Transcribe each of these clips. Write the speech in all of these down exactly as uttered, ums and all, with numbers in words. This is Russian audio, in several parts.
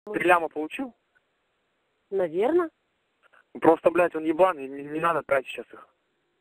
Три ляма получил? Наверное. Просто, блядь, он ебаный, не, не надо тратить сейчас их.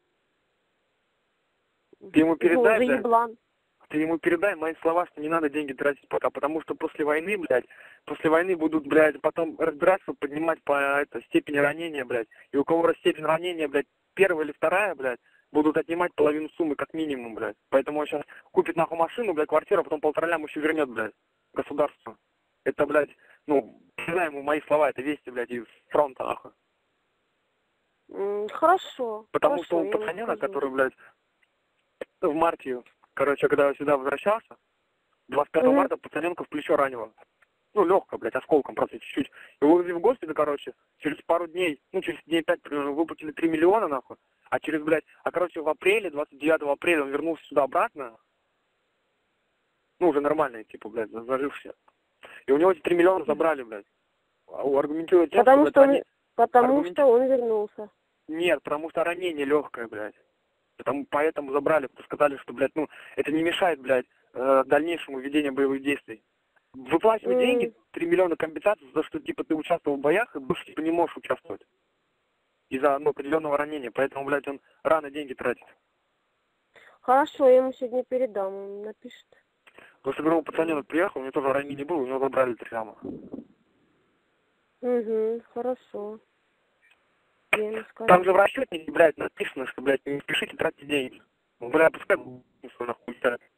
Ты ему передай, блядь, еблан. ты ему передай мои слова, что не надо деньги тратить пока, потому что после войны, блядь, после войны будут, блядь, потом разбираться, поднимать по это, степени ранения, блядь. И у кого степень ранения, блядь, первая или вторая, блядь, будут отнимать половину суммы как минимум, блядь. Поэтому он сейчас купит нахуй машину, блядь, квартиру, а потом полтора ляма еще вернет, блядь, государству. Это, блядь, ну, передай ему мои слова, это вести, блядь, из фронта, нахуй. Mm, хорошо. Потому хорошо, что он пацанина, который, блядь, в марте, короче, когда я сюда возвращался, двадцать пятого Mm-hmm. марта пацаненка в плечо ранила. Ну, легко, блядь, осколком просто чуть-чуть. Его увезли в госпиталь, короче, через пару дней, ну, через дней пять примерно, выплатили три миллиона, нахуй. А через, блядь, а, короче, в апреле, двадцать девятого апреля он вернулся сюда обратно. Ну, уже нормальный, типа, блядь, заживший. И у него эти три миллиона забрали, блядь. Аргументируют тем, Потому что, что, блядь, он, потому аргументи... что он вернулся. Нет, потому что ранение легкое, блядь. Потому, поэтому забрали, потому что сказали, что, блядь, ну, это не мешает, блядь, э, дальнейшему ведению боевых действий. Выплачивать Mm. деньги, три миллиона компенсаций за что, типа, ты участвовал в боях, и больше, типа, не можешь участвовать. Из-за, ну, определенного ранения. Поэтому, блядь, он рано деньги тратит. Хорошо, я ему сегодня передам, он напишет. Просто, говорю, пацаненок приехал, у него тоже ранение было, у него забрали три ляма. Угу, хорошо. Я ему скажу. Там же в расчетнике, блядь, написано, что, блядь, не спешите тратить деньги. Ну, блядь, пускай, нахуй,